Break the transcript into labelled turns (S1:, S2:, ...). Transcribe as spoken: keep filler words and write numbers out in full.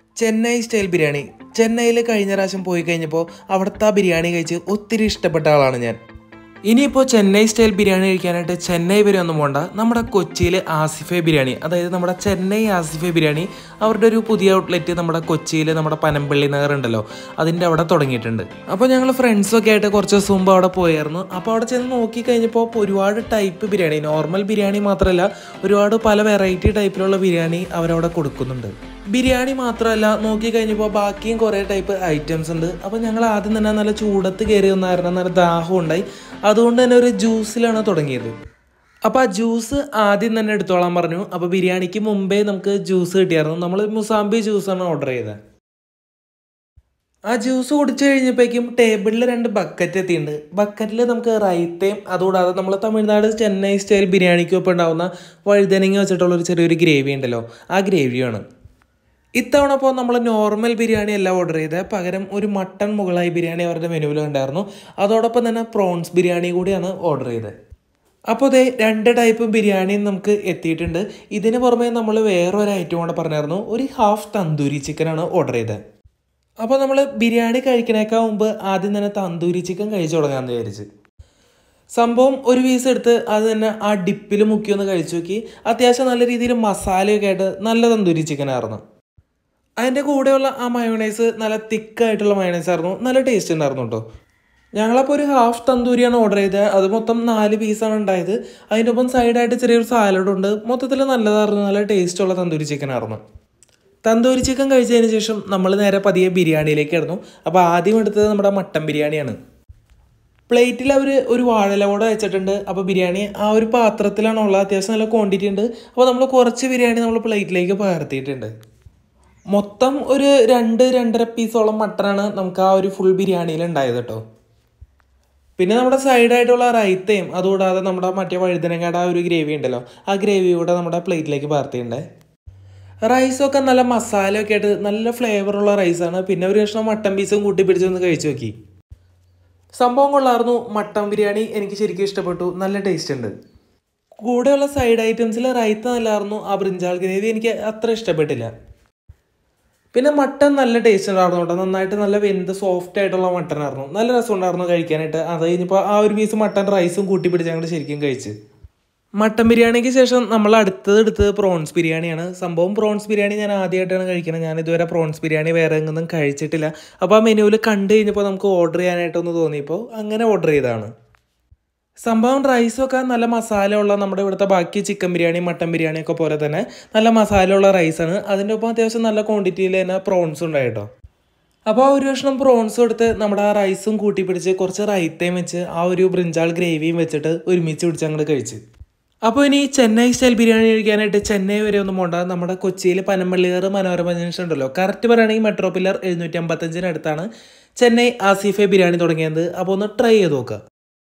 S1: Chennai style biryani. ചെന്നൈയിൽ കഴിഞ്ഞ പ്രാവശ്യം പോയി കഴിഞ്ഞപ്പോൾ അവിടുത്തെ ആ ബിരിയാണി കഴിച്ച് ഒത്തിരി ഇഷ്ടപ്പെട്ട ആളാണ് ഞാൻ. ഇനിയിപ്പോൾ ചെന്നൈ സ്റ്റൈൽ ബിരിയാണി കഴിക്കാനായിട്ട് ചെന്നൈ വരെ ഒന്നും പോകണ്ട. നമ്മുടെ കൊച്ചിയിൽ ആസിഫെ ബിരിയാണി, അതായത് നമ്മുടെ ചെന്നൈ ആസിഫെ ബിരിയാണി, അവരുടെ ഒരു പുതിയ ഔട്ട്ലെറ്റ് നമ്മുടെ കൊച്ചിയിൽ നമ്മുടെ പനമ്പള്ളി നഗർ ഉണ്ടല്ലോ, അതിൻ്റെ അവിടെ തുടങ്ങിയിട്ടുണ്ട്. അപ്പോൾ ഞങ്ങൾ ഫ്രണ്ട്സൊക്കെ ആയിട്ട് കുറച്ച് ദിവസം മുമ്പ് അവിടെ പോയായിരുന്നു. അപ്പോൾ അവിടെ ചെന്ന് നോക്കി കഴിഞ്ഞപ്പോൾ ഒരുപാട് ടൈപ്പ് ബിരിയാണി, നോർമൽ ബിരിയാണി മാത്രമല്ല ഒരുപാട് പല വെറൈറ്റി ടൈപ്പിലുള്ള ബിരിയാണി അവരവിടെ കൊടുക്കുന്നുണ്ട്. ബിരിയാണി മാത്രമല്ല, നോക്കി കഴിഞ്ഞപ്പോൾ ബാക്കിയും കുറേ ടൈപ്പ് ഐറ്റംസ് ഉണ്ട്. അപ്പോൾ ഞങ്ങൾ ആദ്യം തന്നെ നല്ല ചൂടത്ത് കയറി വന്നായിരുന്നു, നല്ല ദാഹം ഉണ്ടായി. അതുകൊണ്ട് തന്നെ ഒരു ജ്യൂസിലാണ് തുടങ്ങിയത്. അപ്പോൾ ആ ജ്യൂസ് ആദ്യം തന്നെ എടുത്തോളാൻ പറഞ്ഞു. അപ്പോൾ ബിരിയാണിക്ക് മുമ്പേ നമുക്ക് ജ്യൂസ് കിട്ടിയായിരുന്നു. നമ്മൾ മുസാമ്പി ജ്യൂസാണ് ഓർഡർ ചെയ്തത്. ആ ജ്യൂസ് കുടിച്ചു കഴിഞ്ഞപ്പോഴേക്കും ടേബിളിൽ രണ്ട് ബക്കറ്റ് എത്തിയിട്ടുണ്ട്. ബക്കറ്റിൽ നമുക്ക് റൈത്തയും അതുകൂടാതെ നമ്മൾ തമിഴ്നാട് ചെന്നൈ സ്റ്റൈൽ ബിരിയാണിക്കൊപ്പം ഉണ്ടാകുന്ന വഴുതനങ്ങ വെച്ചിട്ടുള്ളൊരു ചെറിയൊരു ഗ്രേവി ഉണ്ടല്ലോ, ആ ഗ്രേവിയാണ്. ഇത്തവണ അപ്പോൾ നമ്മൾ നോർമൽ ബിരിയാണി അല്ല ഓർഡർ ചെയ്തത്, പകരം ഒരു മട്ടൺ മുകളായി ബിരിയാണി അവരുടെ മെനുവിൽ ഉണ്ടായിരുന്നു. അതോടൊപ്പം തന്നെ പ്രോൺസ് ബിരിയാണി കൂടിയാണ് ഓർഡർ ചെയ്തത്. അപ്പോൾ ഇതേ രണ്ട് ടൈപ്പ് ബിരിയാണിയും നമുക്ക് എത്തിയിട്ടുണ്ട്. ഇതിന് പുറമെ നമ്മൾ വേറൊരു ഐറ്റം കൂടെ പറഞ്ഞായിരുന്നു, ഒരു ഹാഫ് തന്തൂരി ചിക്കനാണ് ഓർഡർ ചെയ്തത്. അപ്പോൾ നമ്മൾ ബിരിയാണി കഴിക്കണേക്കാൾ മുമ്പ് ആദ്യം തന്നെ തന്തൂരി ചിക്കൻ കഴിച്ചു തുടങ്ങാമെന്ന് വിചാരിച്ച്. സംഭവം ഒരു പീസ് എടുത്ത് അത് തന്നെ ആ ഡിപ്പിൽ മുക്കി ഒന്ന് കഴിച്ചു നോക്കി. അത്യാവശ്യം നല്ല രീതിയിൽ മസാലയൊക്കെ ആയിട്ട് നല്ല തന്തൂരി ചിക്കനായിരുന്നു. അതിൻ്റെ കൂടെയുള്ള ആ മയോണൈസ് നല്ല തിക്കായിട്ടുള്ള മയോണൈസ് ആയിരുന്നു, നല്ല ടേസ്റ്റ് ഉണ്ടായിരുന്നു കേട്ടോ. ഞങ്ങളപ്പോൾ ഒരു ഹാഫ് തന്തൂരിയാണ് ഓർഡർ ചെയ്തത്. അത് മൊത്തം നാല് പീസാണ് ഉണ്ടായത്. അതിൻ്റെ ഒപ്പം സൈഡായിട്ട് ചെറിയൊരു സാലഡുണ്ട്. മൊത്തത്തിൽ നല്ലതായിരുന്നു, നല്ല ടേസ്റ്റുള്ള തന്തൂരി ചിക്കൻ ആയിരുന്നു. തന്തൂരി ചിക്കൻ കഴിച്ചതിന് ശേഷം നമ്മൾ നേരെ പതിയെ ബിരിയാണിയിലേക്ക് ഇടുന്നു. അപ്പോൾ ആദ്യം എടുത്തത് നമ്മുടെ മട്ടൻ ബിരിയാണിയാണ്. പ്ലേറ്റിൽ അവർ ഒരു വാഴയില കൂടെ വെച്ചിട്ടുണ്ട്. അപ്പോൾ ബിരിയാണി ആ ഒരു പാത്രത്തിലാണ് ഉള്ളത്, അത്യാവശ്യം നല്ല ക്വാണ്ടിറ്റി ഉണ്ട്. അപ്പോൾ നമ്മൾ കുറച്ച് ബിരിയാണി നമ്മൾ പ്ലേറ്റിലേക്ക് പകർത്തിയിട്ടുണ്ട്. മൊത്തം ഒരു രണ്ട് രണ്ടര പീസോളം മട്ടനാണ് നമുക്ക് ആ ഒരു ഫുൾ ബിരിയാണിയിൽ ഉണ്ടായത് കേട്ടോ. പിന്നെ നമ്മുടെ സൈഡായിട്ടുള്ള റൈത്തയും അതുകൂടാതെ നമ്മുടെ മറ്റേ വഴുതനങ്ങയുടെ ആ ഒരു ഗ്രേവി ഉണ്ടല്ലോ, ആ ഗ്രേവി കൂടെ നമ്മുടെ പ്ലേറ്റിലേക്ക് പകർത്തിയിട്ടുണ്ട്. റൈസൊക്കെ നല്ല മസാലയൊക്കെ ആയിട്ട് നല്ല ഫ്ലേവറുള്ള റൈസാണ്. പിന്നെ ഒരു കഷ്ണം മട്ടൻ പീസും കൂട്ടി പിടിച്ചൊന്ന് കഴിച്ചു നോക്കി. സംഭവം കൊള്ളായിരുന്നു. മട്ടൻ ബിരിയാണി എനിക്ക് ശരിക്കും ഇഷ്ടപ്പെട്ടു, നല്ല ടേസ്റ്റ് ഉണ്ട്. കൂടെയുള്ള സൈഡ് ഐറ്റംസിൽ റൈത്ത നല്ലായിരുന്നു. ആ ബ്രിഞ്ചാൾ ഗ്രേവി എനിക്ക് അത്ര ഇഷ്ടപ്പെട്ടില്ല. പിന്നെ മട്ടൻ നല്ല ടേസ്റ്റ് ഉണ്ടായിരുന്നു കേട്ടോ, നന്നായിട്ട് നല്ല വെന്ത് സോഫ്റ്റ് ആയിട്ടുള്ള മട്ടൻ ആയിരുന്നു, നല്ല രസം ഉണ്ടായിരുന്നു കഴിക്കാനായിട്ട്. അത് കഴിഞ്ഞപ്പോൾ ആ ഒരു പീസ് മട്ടൻ റൈസും കൂട്ടി പിടിച്ച് ഞങ്ങൾ ശരിക്കും കഴിച്ച്. മട്ടൻ ബിരിയാണിക്ക് ശേഷം നമ്മൾ അടുത്തത് എടുത്തത് പ്രോൺസ് ബിരിയാണിയാണ്. സംഭവം പ്രോൺസ് ബിരിയാണി ഞാൻ ആദ്യമായിട്ടാണ് കഴിക്കുന്നത്. ഞാൻ ഇതുവരെ പ്രോൺസ് ബിരിയാണി വേറെ എങ്ങൊന്നും കഴിച്ചിട്ടില്ല. അപ്പോൾ ആ മെനുവിൽ കണ്ടു കഴിഞ്ഞപ്പോൾ നമുക്ക് ഓർഡർ ചെയ്യാനായിട്ടൊന്ന് തോന്നിയപ്പോൾ അങ്ങനെ ഓർഡർ ചെയ്തതാണ്. സംഭവം റൈസൊക്കെ നല്ല മസാല ഉള്ള നമ്മുടെ ഇവിടുത്തെ ബാക്കി ചിക്കൻ ബിരിയാണി മട്ടൻ ബിരിയാണിയൊക്കെ പോലെ തന്നെ നല്ല മസാല ഉള്ള റൈസാണ്. അതിൻ്റെ ഒപ്പം അത്യാവശ്യം നല്ല ക്വാണ്ടിറ്റിയിൽ തന്നെ പ്രോൺസും ഉണ്ടായിട്ടോ. അപ്പോൾ ആ ഒരു കഷ്ണം പ്രോൺസ് കൊടുത്ത് നമ്മുടെ ആ റൈസും കൂട്ടി പിടിച്ച് കുറച്ച് റൈത്തയും വെച്ച് ആ ഒരു ബ്രിഞ്ചാൾ ഗ്രേവിയും വെച്ചിട്ട് ഒരുമിച്ച് പിടിച്ച് അങ്ങോട്ട് കഴിച്ച്. അപ്പോൾ ഇനി ചെന്നൈ സ്റ്റൈൽ ബിരിയാണി കഴിക്കാനായിട്ട് ചെന്നൈ വരെ ഒന്നും പോകണ്ട. നമ്മുടെ കൊച്ചിയിൽ പനമ്പള്ളിയാർ മനോരമ ജംഗ്ഷൻ ഉണ്ടല്ലോ, കറക്റ്റ് പറയുകയാണെങ്കിൽ മെട്രോ പില്ലർ എഴുന്നൂറ്റി അമ്പത്തഞ്ചിനടുത്താണ് ചെന്നൈ ആസിഫെ ബിരിയാണി തുടങ്ങിയത്. അപ്പോൾ ഒന്ന് ട്രൈ ചെയ്ത് നോക്കുക.